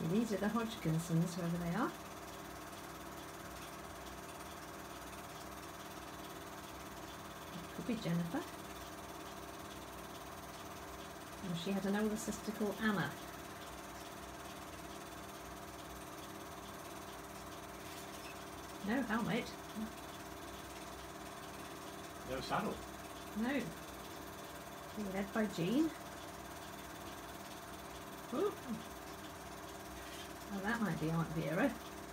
These are the Hodgkinsons, whoever they are. Could be Jenifer. And she had an older sister called Anna. No helmet. No saddle. No. Being led by Jean. Ooh. Oh, that might be Aunt Vera.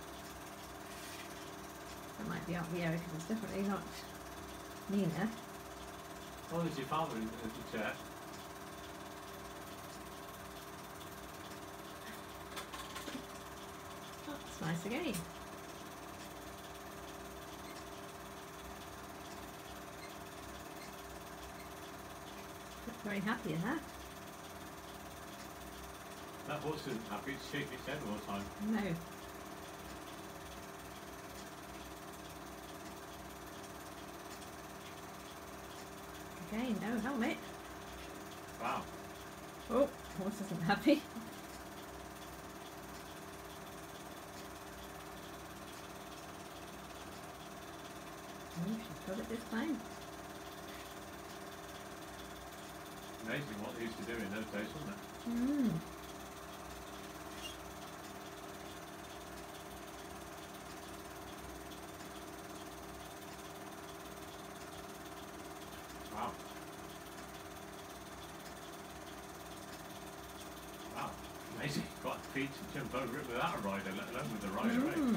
That might be Aunt Vera because it's definitely not Nina. Oh, there's your father in the chair. Oh, that's nice again. Look very happy in that. That horse isn't happy, it's shaking its head all the time. No. Again, no helmet. Wow. Oh, horse isn't happy. Oh, she's got it this time. Amazing what they used to do in those days, wasn't it? Mm. Wow. Wow. Amazing. Got feet to jump over it without a rider, let alone with a rider, eh?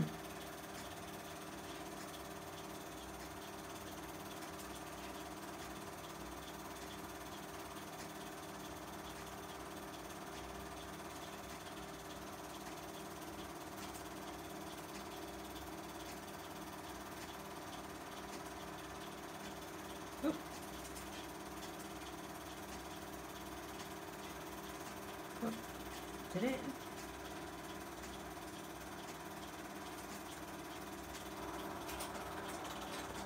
Oh. Oh. Did it?